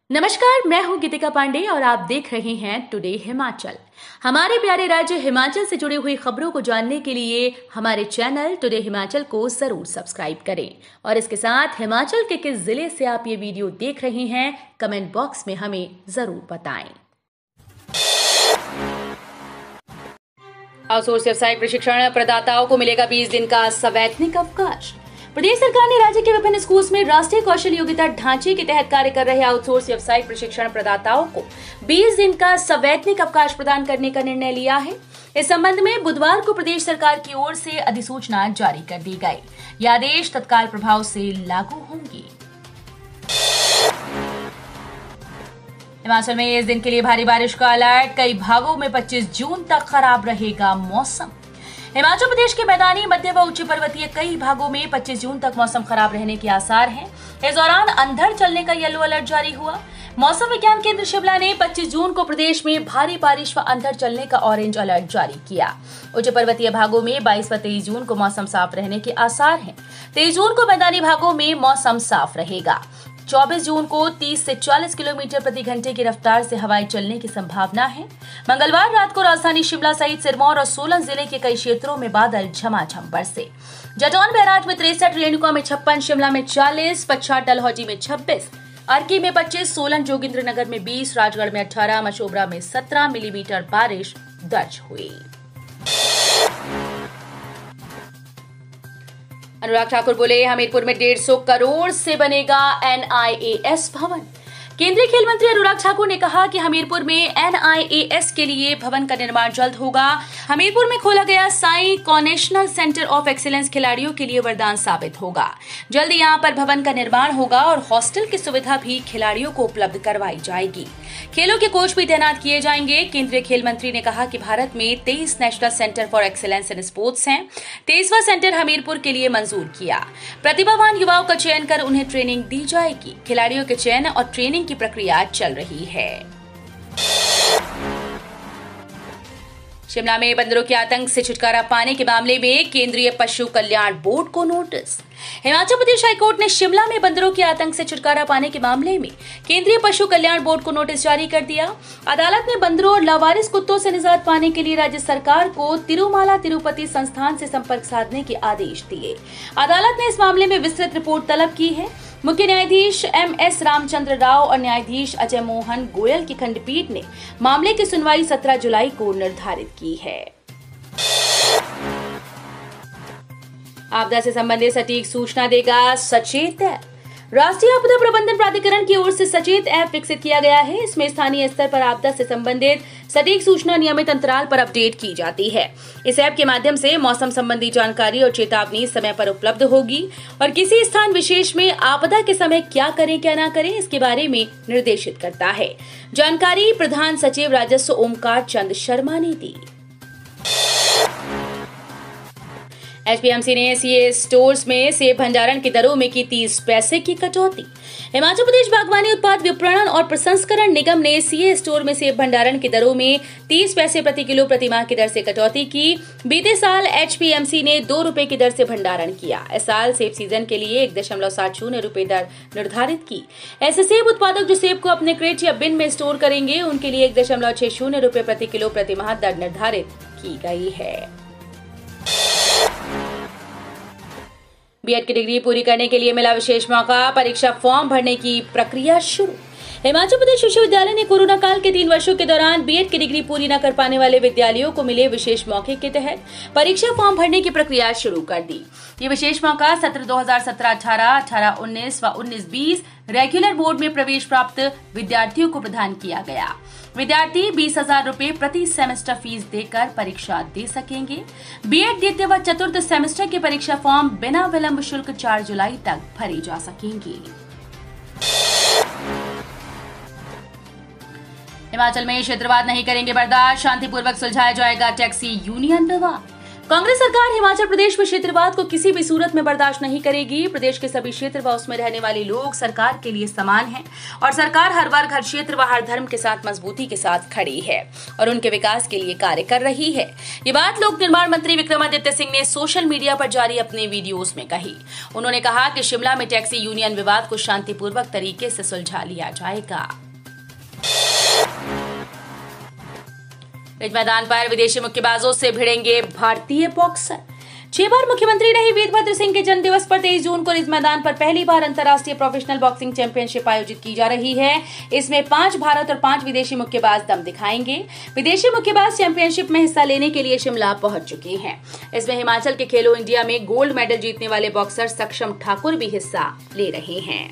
नमस्कार, मैं हूं गीतिका पांडे और आप देख रहे हैं टुडे हिमाचल। हमारे प्यारे राज्य हिमाचल से जुड़ी हुई खबरों को जानने के लिए हमारे चैनल टुडे हिमाचल को जरूर सब्सक्राइब करें और इसके साथ हिमाचल के किस जिले से आप ये वीडियो देख रहे हैं कमेंट बॉक्स में हमें जरूर बताएं। आउटसोर्स व्यवसाय प्रशिक्षण प्रदाताओं को मिलेगा 20 दिन का सवैतनिक अवकाश। प्रदेश सरकार ने राज्य के विभिन्न स्कूल्स में राष्ट्रीय कौशल योग्यता ढांचे के तहत कार्य कर रहे आउटसोर्स व्यवसायिक प्रशिक्षण प्रदाताओं को 20 दिन का सवैतनिक अवकाश प्रदान करने का निर्णय लिया है। इस संबंध में बुधवार को प्रदेश सरकार की ओर से अधिसूचना जारी कर दी गई। यह आदेश तत्काल प्रभाव से लागू होंगे। हिमाचल में इस दिन के लिए भारी बारिश का अलर्ट। कई भागों में 25 जून तक खराब रहेगा मौसम। हिमाचल प्रदेश के मैदानी, मध्य व उच्च पर्वतीय कई भागों में 25 जून तक मौसम खराब रहने के आसार हैं। इस दौरान अंधड़ चलने का येलो अलर्ट जारी हुआ। मौसम विज्ञान केंद्र शिमला ने 25 जून को प्रदेश में भारी बारिश व अंधड़ चलने का ऑरेंज अलर्ट जारी किया। उच्च पर्वतीय भागों में 22 व 23 जून को मौसम साफ रहने के आसार हैं। 23 जून को मैदानी भागों में मौसम साफ रहेगा। 24 जून को 30 से 40 किलोमीटर प्रति घंटे की रफ्तार से हवाएं चलने की संभावना है। मंगलवार रात को राजधानी शिमला सहित सिरमौर और सोलन जिले के कई क्षेत्रों में बादल झमाझम बरसे। जटौन बैराज में 63, रेणुका में 56, शिमला में 40, पच्छाद डलहौजी में 26, अर्की में 25, सोलन जोगिंद्रनगर में 20, राजगढ़ में 18, मशोबरा में 17 मिलीमीटर बारिश दर्ज हुई। अनुराग ठाकुर बोले, हमीरपुर में 150 करोड़ से बनेगा NIAS भवन। केंद्रीय खेल मंत्री अनुराग ठाकुर ने कहा कि हमीरपुर में NIAS के लिए भवन का निर्माण जल्द होगा। हमीरपुर में खोला गया SAI national centre of excellence खिलाड़ियों के लिए वरदान साबित होगा। जल्द यहां पर भवन का निर्माण होगा और हॉस्टल की सुविधा भी खिलाड़ियों को उपलब्ध करवाई जाएगी। खेलों के कोच भी तैनात किए जाएंगे। केंद्रीय खेल मंत्री ने कहा कि भारत में 23 national centre for excellence in sports हैं। 23वां सेंटर हमीरपुर के लिए मंजूर किया। प्रतिभावान युवाओं का चयन कर उन्हें ट्रेनिंग दी जाएगी। खिलाड़ियों के चयन और ट्रेनिंग की प्रक्रिया चल रही है। शिमला में बंदरों के आतंक से छुटकारा पाने के मामले में केंद्रीय पशु कल्याण बोर्ड को नोटिस। हिमाचल प्रदेश हाईकोर्ट ने शिमला में बंदरों के आतंक से छुटकारा पाने के मामले में केंद्रीय पशु कल्याण बोर्ड को नोटिस जारी कर दिया। अदालत ने बंदरों और लावारिस कुत्तों से निजात पाने के लिए राज्य सरकार को तिरुमाला तिरुपति संस्थान से संपर्क साधने के आदेश दिए। अदालत ने इस मामले में विस्तृत रिपोर्ट तलब की है। मुख्य न्यायाधीश MS रामचंद्र राव और न्यायाधीश अजय मोहन गोयल की खंडपीठ ने मामले की सुनवाई 17 जुलाई को निर्धारित की है। आपदा से संबंधित सटीक सूचना देगा सचेत ऐप। राष्ट्रीय आपदा प्रबंधन प्राधिकरण की ओर से सचेत ऐप विकसित किया गया है। इसमें स्थानीय स्तर पर आपदा से संबंधित सटीक सूचना नियमित अंतराल पर अपडेट की जाती है। इस ऐप के माध्यम से मौसम संबंधी जानकारी और चेतावनी समय पर उपलब्ध होगी और किसी स्थान विशेष में आपदा के समय क्या करें क्या ना करें इसके बारे में निर्देशित करता है। जानकारी प्रधान सचिव राजस्व ओमकार चंद शर्मा ने दी। HPMC ने CA स्टोर्स में सेब भंडारण की दरों में की 30 पैसे की कटौती। हिमाचल प्रदेश बागवानी उत्पाद विपणन और प्रसंस्करण निगम ने CA स्टोर में सेब भंडारण की दरों में 30 पैसे प्रति किलो प्रति माह की दर से कटौती की। बीते साल HPMC ने 2 रुपए की दर से भंडारण किया। इस साल सेब सीजन के लिए 1.70 रुपए दर निर्धारित की। ऐसे सेब उत्पादक जो सेब को अपने क्रेट या बिन में स्टोर करेंगे उनके लिए 1.60 रुपए प्रति किलो प्रति माह दर निर्धारित की गई है। B.Ed की डिग्री पूरी करने के लिए मिला विशेष मौका। परीक्षा फॉर्म भरने की प्रक्रिया शुरू। हिमाचल प्रदेश विश्वविद्यालय ने कोरोना काल के 3 वर्षों के दौरान B.Ed की डिग्री पूरी न कर पाने वाले विद्यार्थियों को मिले विशेष मौके के तहत परीक्षा फॉर्म भरने की प्रक्रिया शुरू कर दी। ये विशेष मौका सत्र 2017-18, 18-19 व 19-20 रेगुलर बोर्ड में प्रवेश प्राप्त विद्यार्थियों को प्रदान किया गया। विद्यार्थी 20,000 रुपए प्रति सेमेस्टर फीस देकर परीक्षा दे सकेंगे। B.Ed द्वितीय व चतुर्थ सेमेस्टर के परीक्षा फॉर्म बिना विलंब शुल्क 4 जुलाई तक भरे जा सकेंगे। हिमाचल में क्षेत्रवाद नहीं करेंगे बर्दाश्त। शांतिपूर्वक सुलझाया जाएगा टैक्सी यूनियन विवाद। कांग्रेस सरकार हिमाचल प्रदेश में क्षेत्रवाद को किसी भी सूरत में बर्दाश्त नहीं करेगी। प्रदेश के सभी क्षेत्र व उसमें रहने वाले लोग सरकार के लिए समान हैं और सरकार हर वर्ग, हर क्षेत्र व हर धर्म के साथ मजबूती के साथ खड़ी है और उनके विकास के लिए कार्य कर रही है। ये बात लोक निर्माण मंत्री विक्रमादित्य सिंह ने सोशल मीडिया पर जारी अपने वीडियोस में कही। उन्होंने कहा कि शिमला में टैक्सी यूनियन विवाद को शांतिपूर्वक तरीके से सुलझा लिया जाएगा। रिज मैदान पर विदेशी मुक्केबाजों से भिड़ेंगे भारतीय बॉक्सर। 6 बार मुख्यमंत्री रहे वीरभद्र सिंह के जन्मदिवस पर 23 जून को रिज मैदान पर पहली बार अंतर्राष्ट्रीय प्रोफेशनल बॉक्सिंग चैंपियनशिप आयोजित की जा रही है। इसमें 5 भारत और 5 विदेशी मुक्केबाज दम दिखाएंगे। विदेशी मुक्केबाज चैंपियनशिप में हिस्सा लेने के लिए शिमला पहुंच चुके हैं। इसमें हिमाचल के खेलो इंडिया में गोल्ड मेडल जीतने वाले बॉक्सर सक्षम ठाकुर भी हिस्सा ले रहे हैं।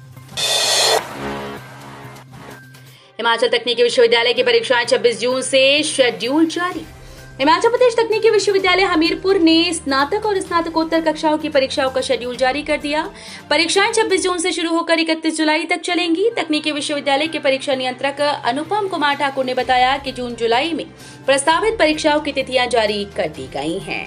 हिमाचल तकनीकी विश्वविद्यालय की परीक्षाएं 26 जून से शेड्यूल जारी। हिमाचल प्रदेश तकनीकी विश्वविद्यालय हमीरपुर ने स्नातक और स्नातकोत्तर कक्षाओं की परीक्षाओं का शेड्यूल जारी कर दिया। परीक्षाएं 26 जून से शुरू होकर 31 जुलाई तक चलेंगी। तकनीकी विश्वविद्यालय के परीक्षा नियंत्रक अनुपम कुमार ठाकुर ने बताया कि जून जुलाई में प्रस्तावित परीक्षाओं की तिथियां जारी कर दी गई हैं।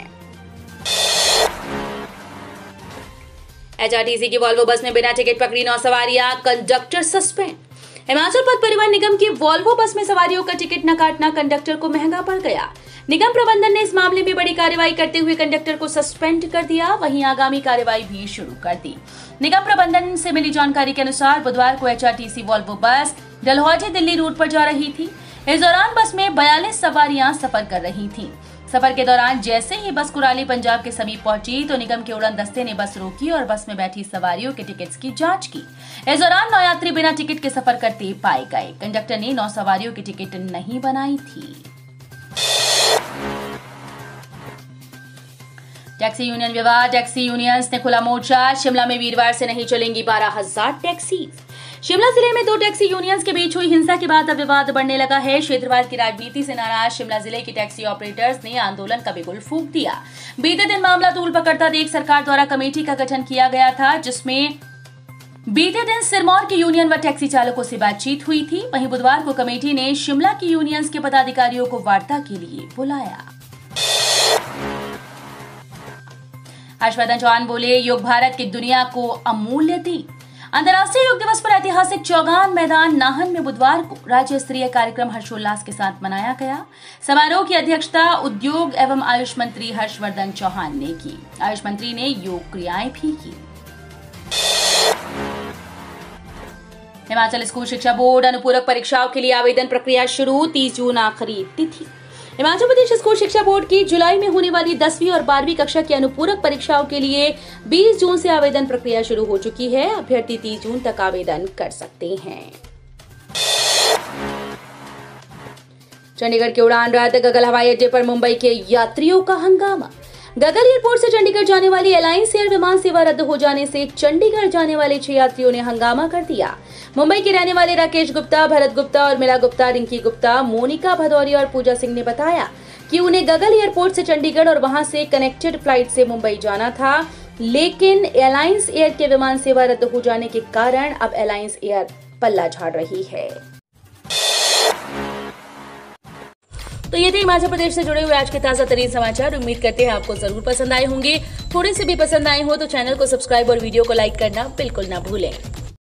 HRTC की वॉल्वो बस में बिना टिकट पकड़ी 9 सवारियां, कंडक्टर सस्पेंड। हिमाचल पथ परिवहन निगम की वॉल्वो बस में सवारियों का टिकट न काटना कंडक्टर को महंगा पड़ गया। निगम प्रबंधन ने इस मामले में बड़ी कार्रवाई करते हुए कंडक्टर को सस्पेंड कर दिया। वहीं आगामी कार्रवाई भी शुरू कर दी। निगम प्रबंधन से मिली जानकारी के अनुसार बुधवार को HRTC Volvo bus Dalhousie Delhi root पर जा रही थी। इस दौरान बस में 42 सवारियां सफर कर रही थीं। सफर के दौरान जैसे ही बस कुराली पंजाब के समीप पहुंची तो निगम के उड़न दस्ते ने बस रोकी और बस में बैठी सवारियों के टिकट्स की जांच की। इस दौरान 9 यात्री बिना टिकट के सफर करते पाए गए। कंडक्टर ने 9 सवारियों की टिकट नहीं बनाई थी। टैक्सी यूनियन विवाद। टैक्सी यूनियंस ने खुला मोर्चा। शिमला में वीरवार से नहीं चलेंगी 12,000 टैक्सी। शिमला जिले में 2 टैक्सी यूनियंस के बीच हुई हिंसा के बाद अब विवाद बढ़ने लगा है। क्षेत्रवाद की राजनीति से नाराज शिमला जिले की टैक्सी ऑपरेटर्स ने आंदोलन का बिगुल फूंक दिया। बीते दिन मामला तूल पकड़ता देख सरकार द्वारा कमेटी का गठन किया गया था, जिसमें बीते दिन सिरमौर की यूनियन व टैक्सी चालकों से बातचीत हुई थी। वहीं बुधवार को कमेटी ने शिमला की यूनियंस के पदाधिकारियों को वार्ता के लिए बुलाया। हर्षवर्धन चौहान बोले, योग भारत की दुनिया को अमूल्य दी। अंतर्राष्ट्रीय योग दिवस पर ऐतिहासिक चौगान मैदान नाहन में बुधवार को राज्य स्तरीय कार्यक्रम हर्षोल्लास के साथ मनाया गया। समारोह की अध्यक्षता उद्योग एवं आयुष मंत्री हर्षवर्धन चौहान ने की। आयुष मंत्री ने योग क्रियाएं भी की। हिमाचल स्कूल शिक्षा बोर्ड अनुपूरक परीक्षाओं के लिए आवेदन प्रक्रिया शुरू। 30 जून आखिरी तिथि। हिमाचल प्रदेश स्कूल शिक्षा बोर्ड की जुलाई में होने वाली 10वीं और 12वीं कक्षा की अनुपूरक परीक्षाओं के लिए 20 जून से आवेदन प्रक्रिया शुरू हो चुकी है। अभ्यर्थी 30 जून तक आवेदन कर सकते हैं। चंडीगढ़ के उड़ान रद्द। गगल हवाई अड्डे पर मुंबई के यात्रियों का हंगामा। गगल एयरपोर्ट से चंडीगढ़ जाने वाली एलायंस एयर विमान सेवा रद्द हो जाने से चंडीगढ़ जाने वाले 6 यात्रियों ने हंगामा कर दिया। मुंबई के रहने वाले राकेश गुप्ता, भरत गुप्ता और मिला गुप्ता, रिंकी गुप्ता, मोनिका भदौरिया और पूजा सिंह ने बताया कि उन्हें गगल एयरपोर्ट से चंडीगढ़ और वहां से कनेक्टेड फ्लाइट से मुंबई जाना था, लेकिन एलायंस एयर के विमान सेवा रद्द हो जाने के कारण अब एलायंस एयर पल्ला झाड़ रही है। तो ये थे हिमाचल प्रदेश से जुड़े हुए आज के ताजा तरीन समाचार। उम्मीद करते हैं आपको जरूर पसंद आए होंगे। थोड़े से भी पसंद आए हो तो चैनल को सब्सक्राइब और वीडियो को लाइक करना बिल्कुल ना भूलें।